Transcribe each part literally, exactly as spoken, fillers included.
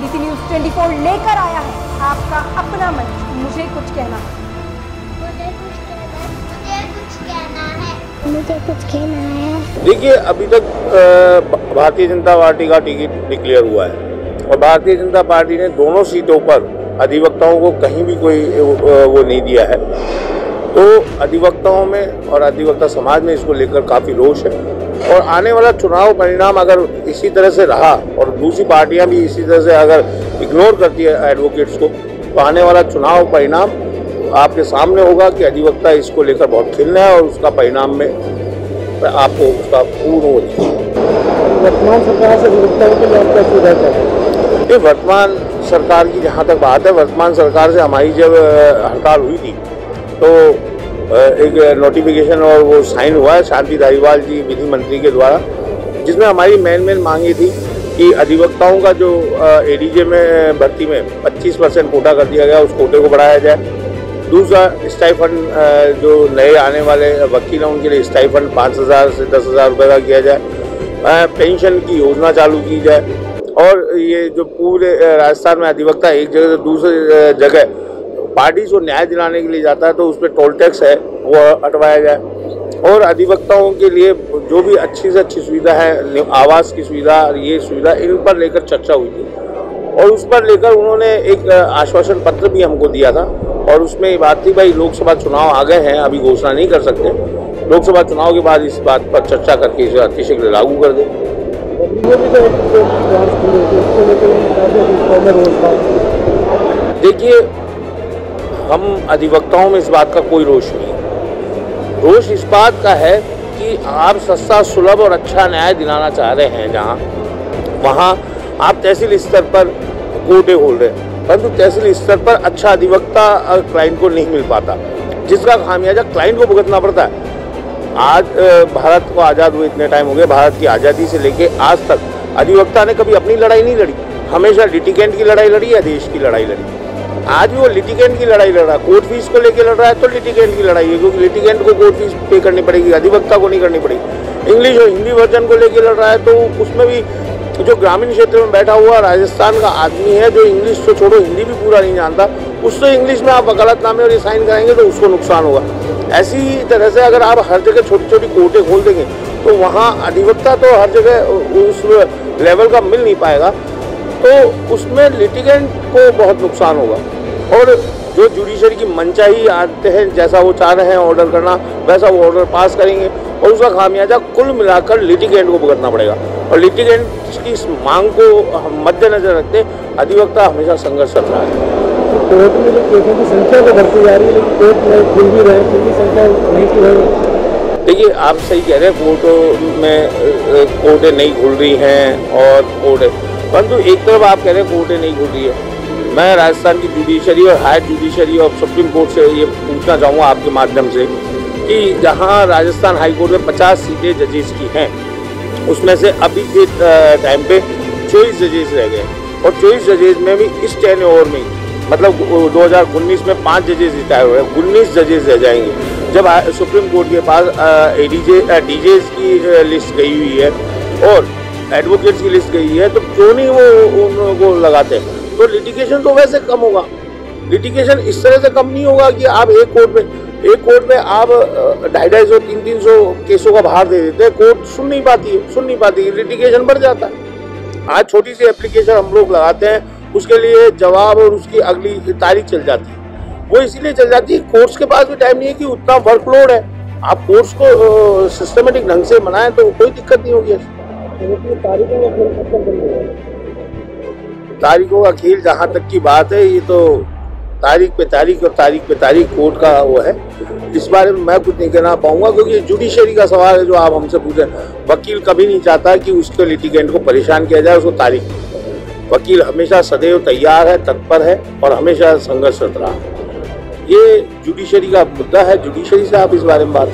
DDC news चौबीस लेकर आया है आपका अपना मंच, मुझे कुछ कहना है। मुझे कुछ कहना है, मुझे कुछ कहना है, मुझे कुछ कहना है। देखिए, अभी तक भारतीय जनता पार्टी का टिकट डिक्लेयर हुआ है और भारतीय जनता पार्टी ने दोनों सीटों पर अधिवक्ताओं को कहीं भी कोई वो नहीं दिया है। तो अधिवक्ताओं में और अधिवक्ता समाज में इसको लेकर काफ़ी रोष है और आने वाला चुनाव परिणाम अगर इसी तरह से रहा और दूसरी पार्टियां भी इसी तरह से अगर इग्नोर करती है एडवोकेट्स को, तो आने वाला चुनाव परिणाम आपके सामने होगा कि अधिवक्ता इसको लेकर बहुत खिलना है और उसका परिणाम में आपको उसका पूर्ण हो जाएगा। वर्तमान सरकार से अधिवक्ताओं के लिए आप क्या सुझाव चाहते हैं? ये वर्तमान सरकार की जहाँ तक बात है, वर्तमान सरकार से हमारी जब हड़ताल हुई थी तो एक नोटिफिकेशन और वो साइन हुआ है शांति धारीवाल जी विधि मंत्री के द्वारा, जिसमें हमारी मेन मेन मांगी थी कि अधिवक्ताओं का जो एडीजे में भर्ती में पच्चीस परसेंट कोटा कर दिया गया, उस कोटे को बढ़ाया जाए। दूसरा, स्टाइफंड जो नए आने वाले वकील हैं उनके लिए स्टाइफंड पाँच हज़ार से दस हज़ार रुपये का किया जाए। पेंशन की योजना चालू की जाए और ये जो पूरे राजस्थान में अधिवक्ता एक जगह से दूसरी जगह पार्टी को न्याय दिलाने के लिए जाता है तो उस पर टोल टैक्स है वो हटवाया जाए। और अधिवक्ताओं के लिए जो भी अच्छी से अच्छी सुविधा है, आवास की सुविधा, ये सुविधा, इन पर लेकर चर्चा हुई थी और उस पर लेकर उन्होंने एक आश्वासन पत्र भी हमको दिया था और उसमें ये बात थी भाई लोकसभा चुनाव आ गए हैं, अभी घोषणा नहीं कर सकते, लोकसभा चुनाव के बाद इस बात पर चर्चा करके इसे अतिशीघ्र लागू कर दें। देखिए, हम अधिवक्ताओं में इस बात का कोई रोष नहीं है। रोष इस बात का है कि आप सस्ता, सुलभ और अच्छा न्याय दिलाना चाह रहे हैं, जहां वहां आप तहसील स्तर पर कोटे खोल रहे हैं, परंतु तहसील स्तर पर अच्छा अधिवक्ता क्लाइंट को नहीं मिल पाता, जिसका खामियाजा क्लाइंट को भुगतना पड़ता है। आज भारत को आज़ाद हुए इतने टाइम हो गए, भारत की आज़ादी से लेके आज तक अधिवक्ता ने कभी अपनी लड़ाई नहीं लड़ी, हमेशा लिटिगेंट की लड़ाई लड़ी या देश की लड़ाई लड़ी। आज भी वो लिटिगेंट की लड़ाई लड़ रहा है, कोर्ट फीस को लेके लड़ रहा है तो लिटिगेंट की लड़ाई है, क्योंकि लिटिगेंट को कोर्ट फीस पे करनी पड़ेगी, अधिवक्ता को नहीं करनी पड़ेगी। इंग्लिश और हिंदी वर्जन को लेके लड़ रहा है तो उसमें भी जो ग्रामीण क्षेत्र में बैठा हुआ राजस्थान का आदमी है जो इंग्लिश तो छोड़ो हिंदी भी पूरा नहीं जानता, उससे इंग्लिश में आप वकालतनामे और ये साइन कराएंगे तो उसको नुकसान होगा। ऐसी तरह से अगर आप हर जगह छोटी छोटी कोर्टें खोल देंगे तो वहाँ अधिवक्ता तो हर जगह उस लेवल का मिल नहीं पाएगा, तो उसमें लिटिगेंट को बहुत नुकसान होगा। और जो जुडिशरी की मनचाही आते हैं, जैसा वो चाह रहे हैं ऑर्डर करना, वैसा वो ऑर्डर पास करेंगे और उसका खामियाजा कुल मिलाकर लिटिगेंट को भुगतना पड़ेगा। और लिटिगेंट की इस मांग को हम मद्देनजर रखते अधिवक्ता हमेशा संघर्षरत रहा है। कोर्ट में जो केसों की संख्या तो बढ़ती जा रही है, लेकिन कोर्ट में खुल भी रहे हैं, फिर भी संख्या नहीं खुल रही। देखिए, आप सही कह रहे हैं, कोर्टों में कोर्टें नहीं खुल रही हैं और कोर्ट, परंतु एक तरफ आप कह रहे हैं कोर्टें नहीं खुल रही है। मैं राजस्थान की जुडिशरी और हायर जुडिशरी और सुप्रीम कोर्ट से ये पूछना चाहूँगा आपके माध्यम से कि जहाँ राजस्थान हाई कोर्ट में पचास सीटें जजेस की हैं, उसमें से अभी के टाइम पे चौबीस जजेस रह गए और चौबीस जजेस में भी इस टेन ओवर में मतलब दो हज़ार उन्नीस में पाँच जजेस रिटायर हुए, उन्नीस जजेस रह जाएंगे। जब सुप्रीम कोर्ट के पास एडीजे डीजेस की लिस्ट गई हुई है और एडवोकेट्स की लिस्ट गई है, तो क्यों नहीं वो उनको लगाते हैं? तो लिटिगेशन तो वैसे कम होगा। लिटिगेशन इस तरह से कम नहीं होगा कि आप एक कोर्ट में एक कोर्ट में आप ढाई ढाई सौ तीन तीन सौ केसों का भार दे देते हैं, कोर्ट सुन नहीं पाती है सुन नहीं पाती है लिटिगेशन बढ़ जाता है। आज छोटी सी एप्लीकेशन हम लोग लगाते हैं, उसके लिए जवाब और उसकी अगली तारीख चल जाती है। वो इसीलिए चल जाती है, कोर्ट्स के पास भी टाइम नहीं है कि उतना वर्कलोड है। आप कोर्ट्स को सिस्टमेटिक ढंग से बनाएं तो कोई दिक्कत नहीं होगी। तारीखों का खेल जहाँ तक की बात है, ये तो तारीख पे तारीख और तारीख पे तारीख कोर्ट का वो है। इस बारे में मैं कुछ नहीं कहना पाऊंगा, क्योंकि जुडिशरी का सवाल है जो आप हमसे पूछे। वकील कभी नहीं चाहता कि उसके लिटिगेंट को परेशान किया जाए, उसको तारीख। वकील हमेशा सदैव तैयार है, तत्पर है और हमेशा संघर्षरत रहा। ये जुडिशरी का मुद्दा है, जुडिशरी से आप इस बारे में बात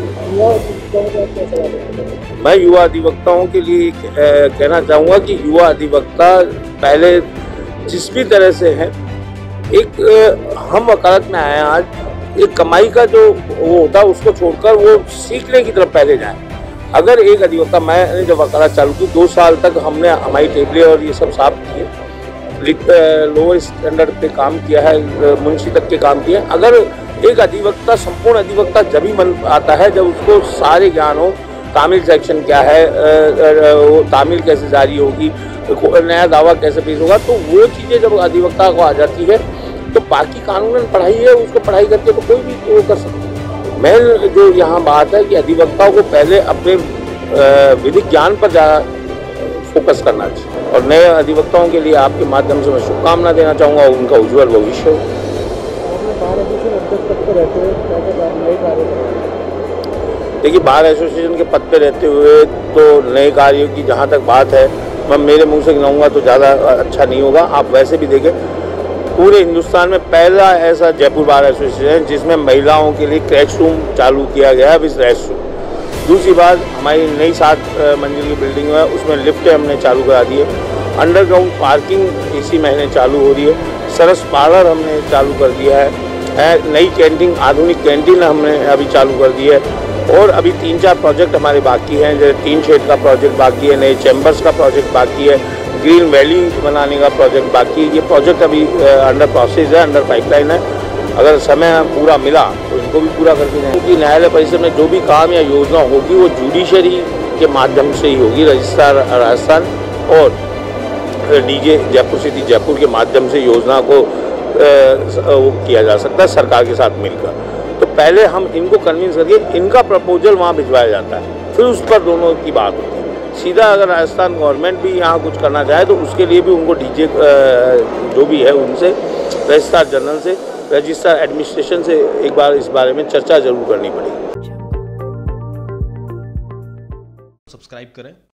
करें। मैं युवा अधिवक्ताओं के लिए कहना चाहूँगा कि युवा अधिवक्ता पहले जिस भी तरह से है, एक हम वकालत में आए आज, एक कमाई का जो वो होता है उसको छोड़कर वो सीखने की तरफ पहले जाए। अगर एक अधिवक्ता, मैंने जब वकालत चालू की दो साल तक हमने हमारी टेबलें और ये सब साफ किए, लोअर स्टैंडर्ड पे काम किया है, मुंशी तक के काम किए हैं। अगर एक अधिवक्ता, संपूर्ण अधिवक्ता जब ही बन आता है जब उसको सारे ज्ञान हो, तामील सेक्शन क्या है, वो तामील कैसे जारी होगी, नया दावा कैसे पेश होगा, तो वो चीज़ें जब अधिवक्ता को आ जाती है तो बाकी कानूनन पढ़ाई है उसको पढ़ाई करके तो कोई भी वो कर सकता है। मेन जो यहाँ बात है कि अधिवक्ताओं को पहले अपने विधिक ज्ञान पर ज़्यादा फोकस करना चाहिए, और नए अधिवक्ताओं के लिए आपके माध्यम से मैं शुभकामना देना चाहूँगा, उनका उज्जवल भविष्य हो। देखिए, बार एसोसिएशन के पद पे रहते हुए तो नए कार्यों की जहाँ तक बात है मैं मेरे मुंह से गिनाऊंगा तो ज़्यादा अच्छा नहीं होगा। आप वैसे भी देखें, पूरे हिंदुस्तान में पहला ऐसा जयपुर बार एसोसिएशन जिसमें महिलाओं के लिए क्रैक्स रूम चालू किया गया है विद रेस्ट रूम। दूसरी बात, हमारी नई सात मंजिल की बिल्डिंग है, उसमें लिफ्टें हमने चालू करा दी है। अंडरग्राउंड पार्किंग इसी महीने चालू हो रही है। सरस पार्लर हमने चालू कर दिया है। नई कैंटीन, आधुनिक कैंटीन हमने अभी चालू कर दी है। और अभी तीन चार प्रोजेक्ट हमारे बाकी हैं, जैसे टीन शेड का प्रोजेक्ट बाकी है, नए चैम्बर्स का प्रोजेक्ट बाकी है, ग्रीन वैली बनाने का प्रोजेक्ट बाकी है। ये प्रोजेक्ट अभी अंडर प्रोसेस है, अंडर पाइपलाइन है। अगर समय पूरा मिला तो इनको भी पूरा करके जाएंगे, क्योंकि न्यायालय परिसर में जो भी काम या योजना होगी वो जुडिशरी के माध्यम से ही होगी। रजिस्ट्रार राजस्थान और डीजे जयपुर सिटी जयपुर के माध्यम से योजना को वो किया जा सकता है सरकार के साथ मिलकर। तो पहले हम इनको कन्विंस करके इनका प्रपोजल वहाँ भिजवाया जाता है, फिर उस पर दोनों की बात होती है। सीधा अगर राजस्थान गवर्नमेंट भी यहाँ कुछ करना चाहे तो उसके लिए भी उनको डीजे जो भी है उनसे, रजिस्ट्रार जनरल से, रजिस्ट्रार एडमिनिस्ट्रेशन से एक बार इस बारे में चर्चा जरूर करनी पड़ेगी। सब्सक्राइब करें